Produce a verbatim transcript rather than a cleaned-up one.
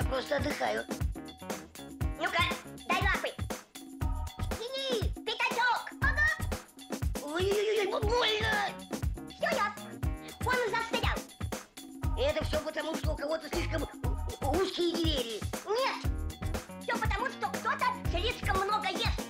просто отдыхаю. Ну-ка, дай лапы. Тяни, пятачок. Ага. Ой-ой-ой, больно. Все ясно. Он застрял. Это все потому, что у кого-то слишком узкие двери. Нет. Все потому, что кто-то слишком много ест.